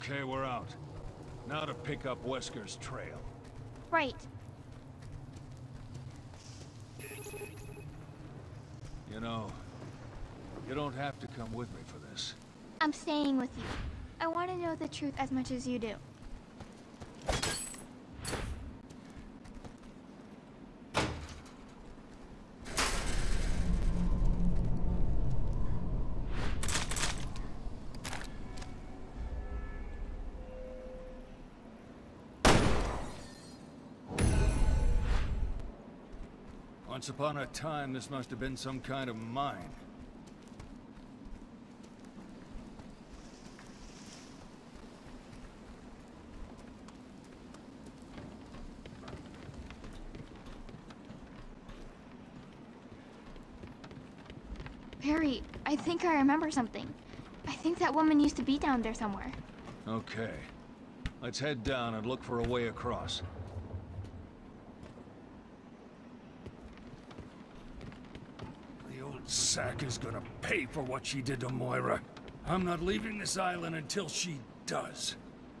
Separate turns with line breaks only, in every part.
Okay, we're out. Now to pick up Wesker's trail.
Right.
You know, you don't have to come with me for this.
I'm staying with you. I want to know the truth as much as you do.
Once upon a time, this must have been some kind of mine.
Perry, I think I remember something. I think that woman used to be down there somewhere.
Okay. Let's head down and look for a way across. The old sack is gonna pay for what she did to Moira. I'm not leaving this island until she does.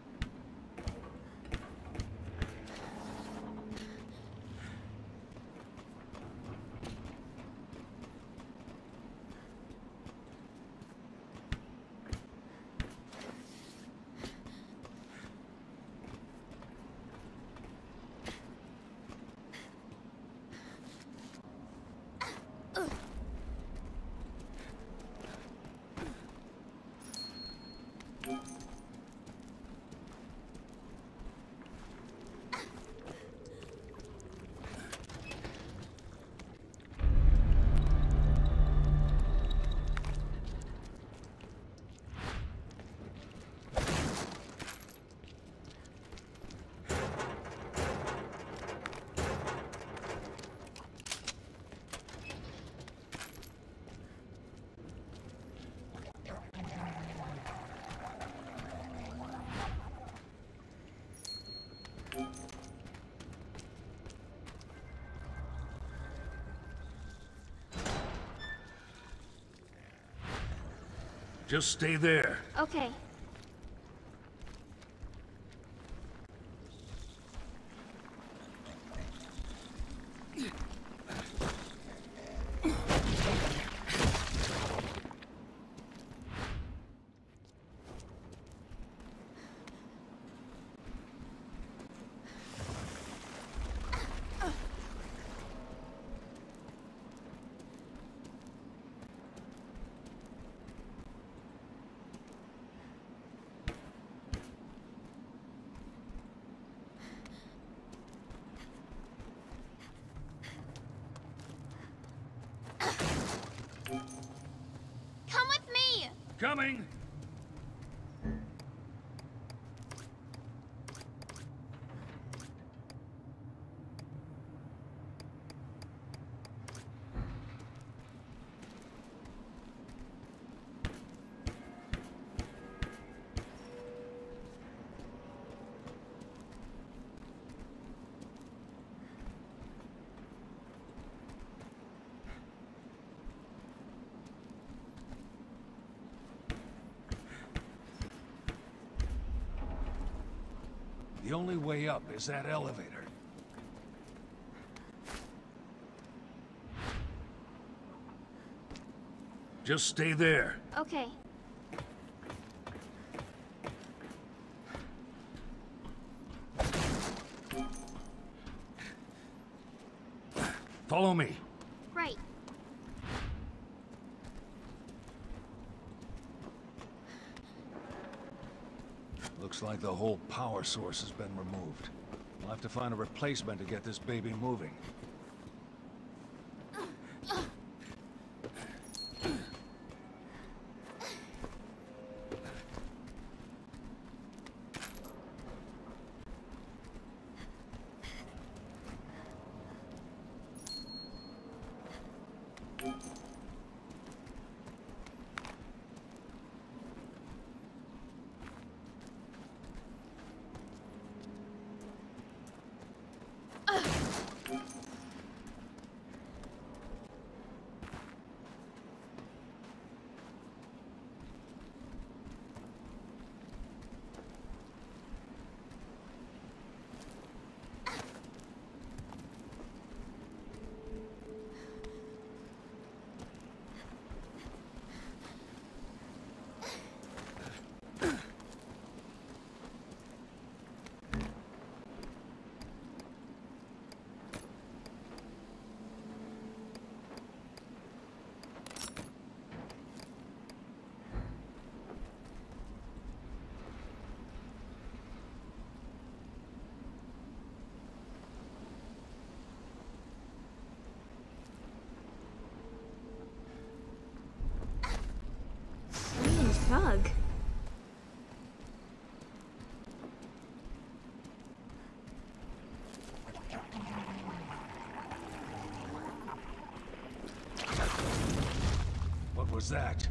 Just stay there.
Okay. Come with me!
Coming! The only way up is that elevator. Just stay there.
Okay.
Follow me.
Right.
Looks like the whole power source has been removed. We'll have to find a replacement to get this baby moving. was that?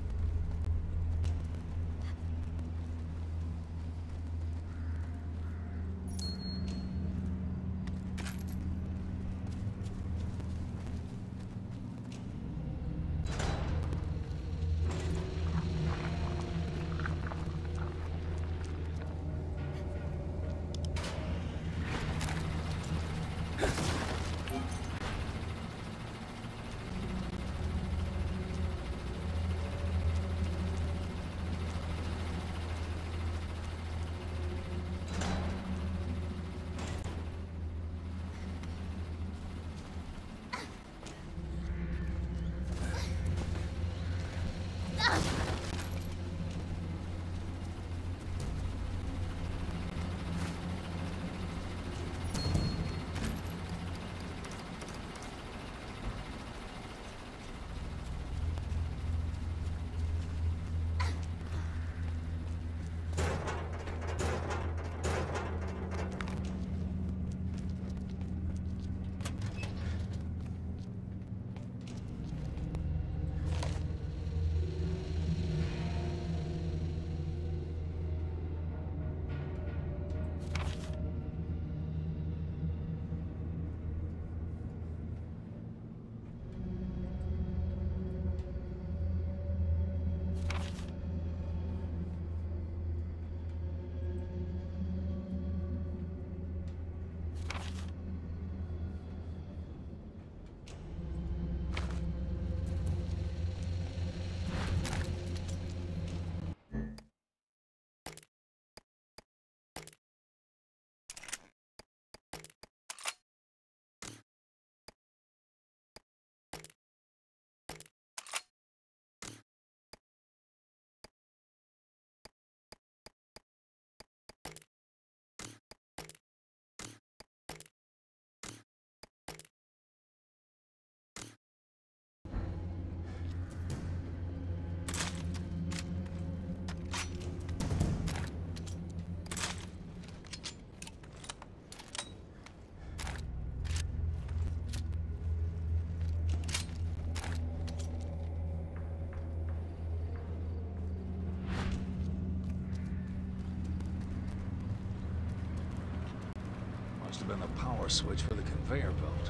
Must have been the power switch for the conveyor belt.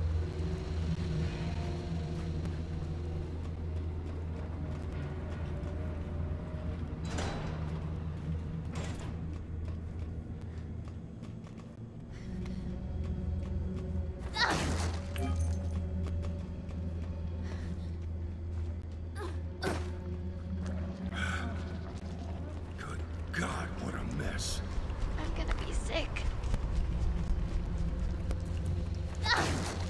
Good God, what a mess.
I'm gonna be sick.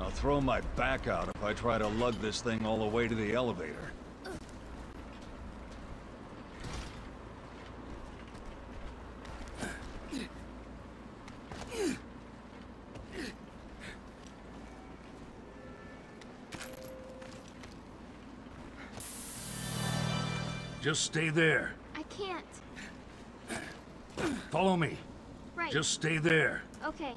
I'll throw my back out if I try to lug this thing all the way to the elevator.
Just stay there.
I can't.
Follow me.
Right.
Just stay there.
Okay.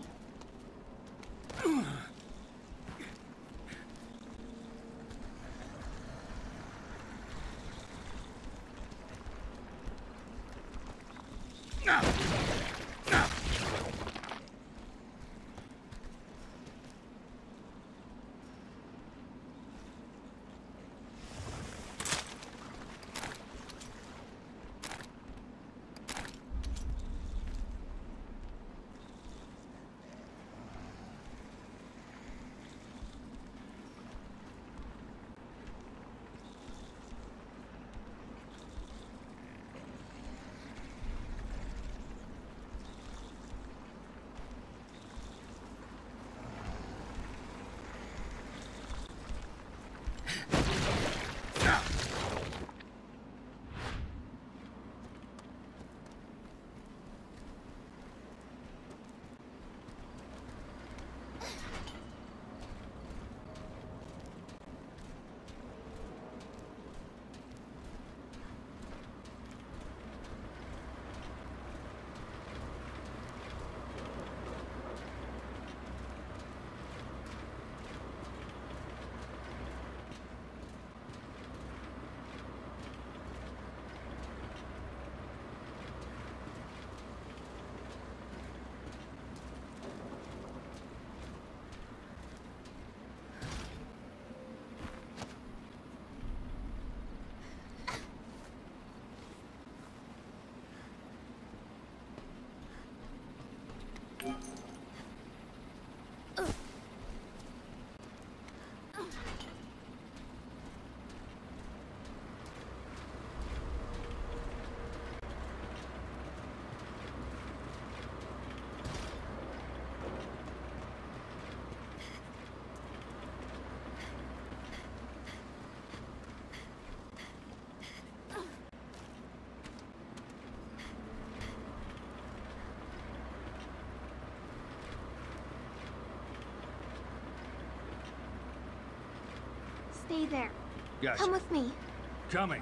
Stay there.
Gotcha.
Come with me.
Coming.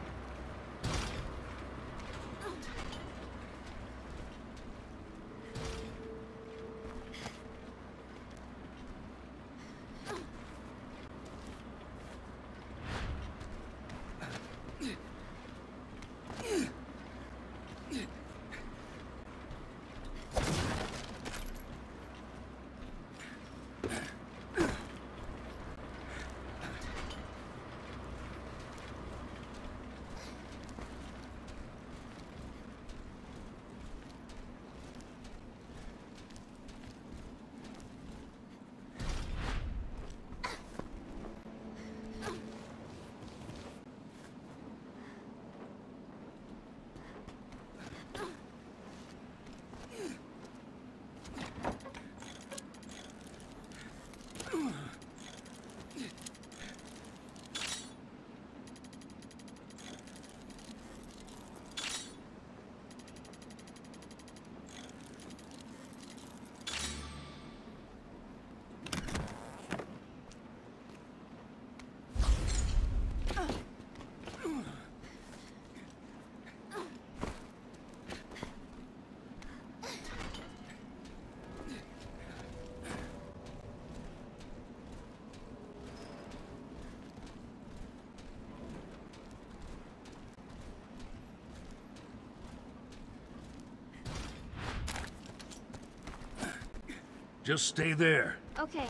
Just stay there.
Okay.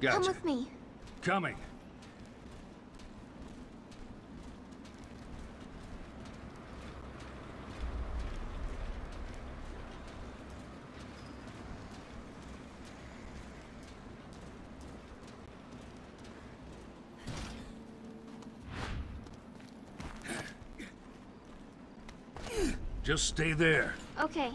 Come
Gotcha.
with me.
Coming. Just stay there.
Okay.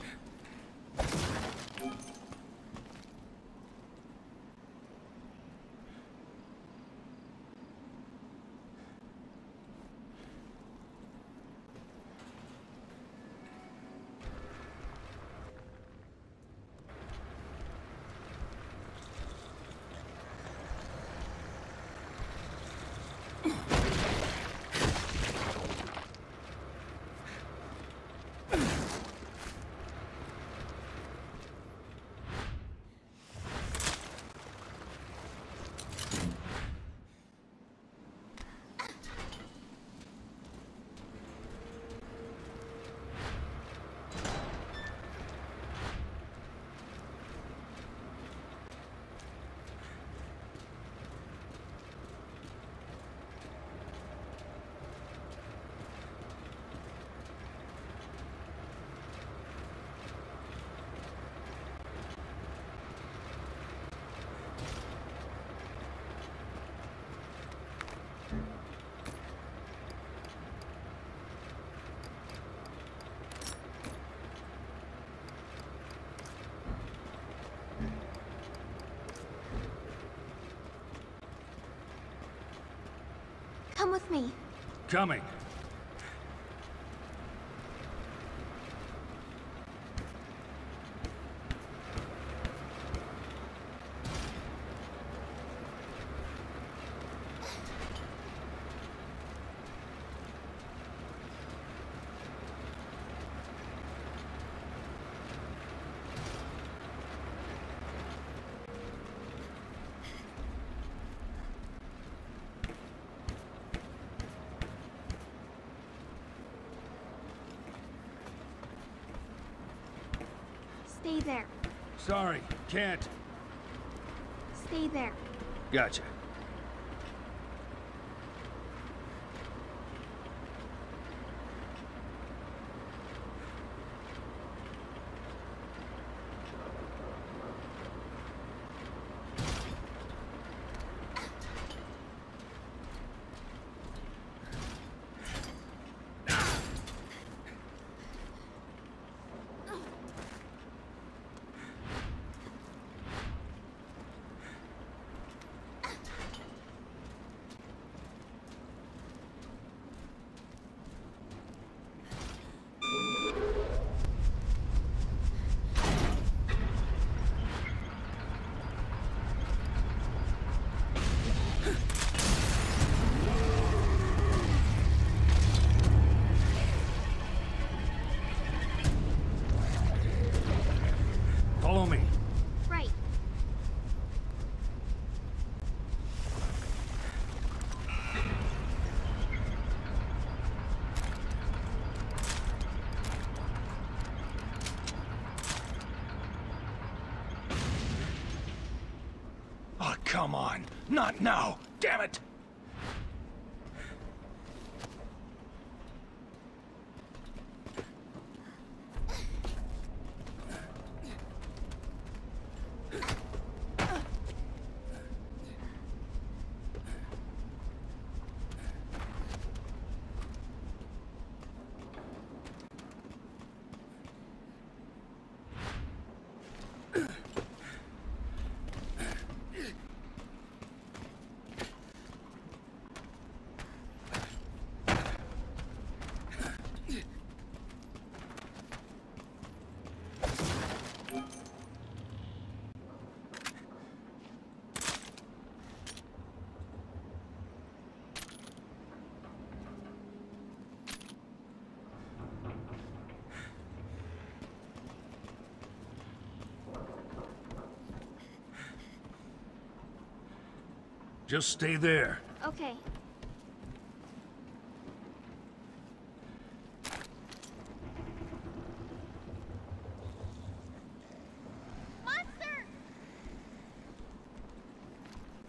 Come with me.
Coming.
Stay there.
Sorry, can't.
Stay there.
Gotcha. Follow me.
Right.
Oh, come on. Not now. Damn it. Just stay there.
Okay. Monster!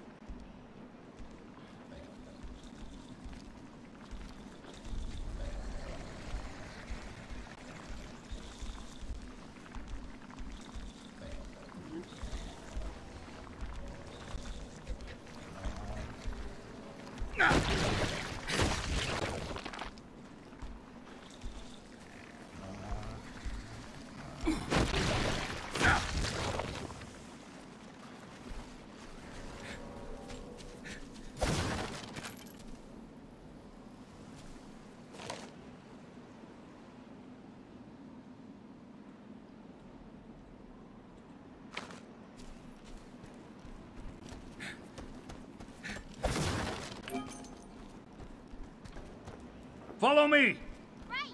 Follow me!
Right.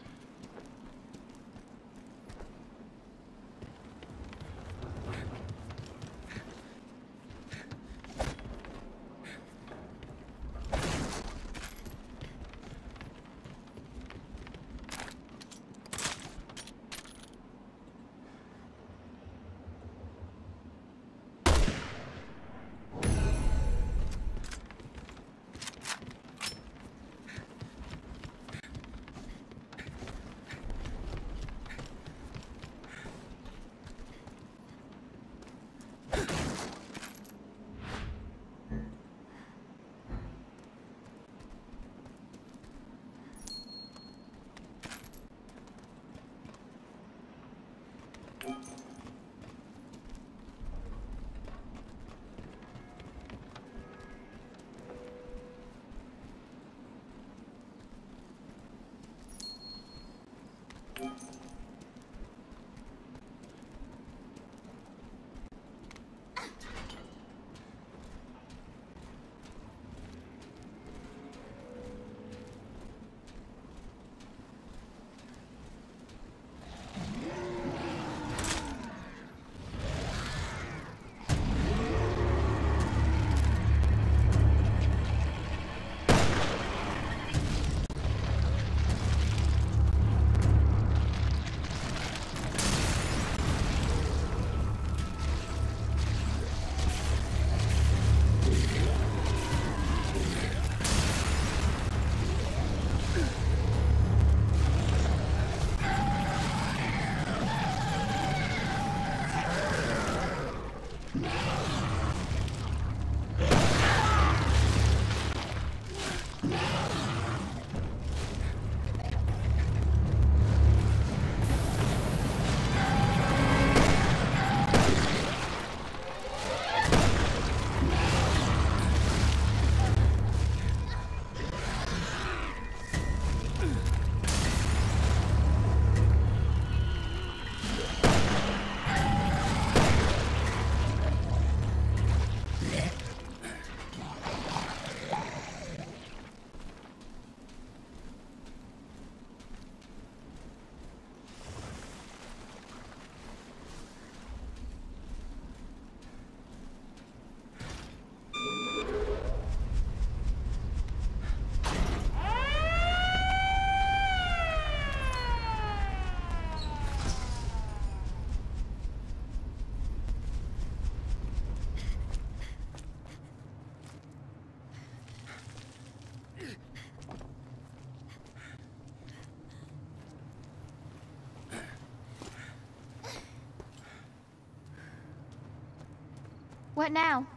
What now?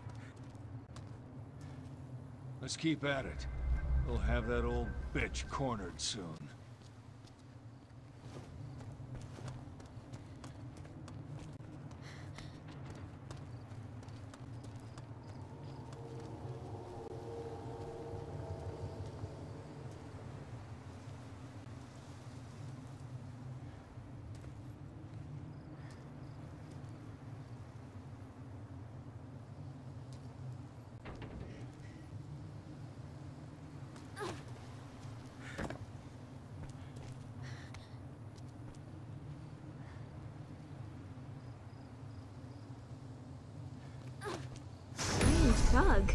Let's keep at it. We'll have that old bitch cornered soon.
Bug.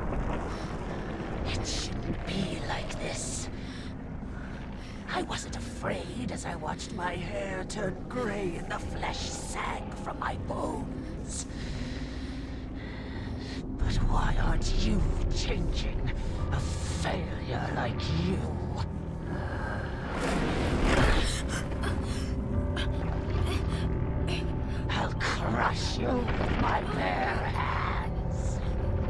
I wasn't a afraid as I watched my hair turn gray and the flesh sag from my bones. But why aren't you changing? A failure like you. I'll crush you with my bare hands.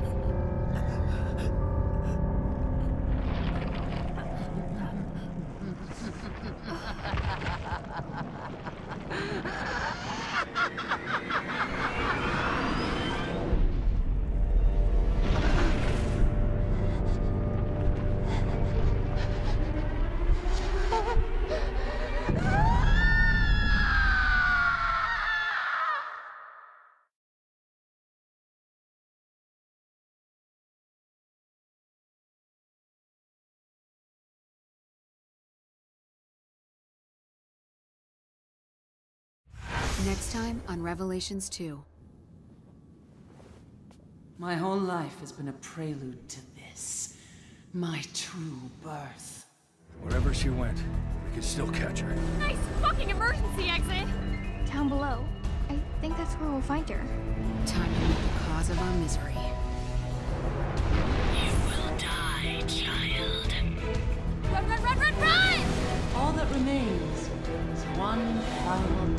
Next time on Revelations 2.
My whole life has been a prelude to this. My true birth.
Wherever she went, we can still catch her.
Nice fucking emergency exit!
Down below. I think that's where we'll find her.
Time to meet the cause of our misery.
You will die, child.
Run, run, run, run, run!
All that remains is one final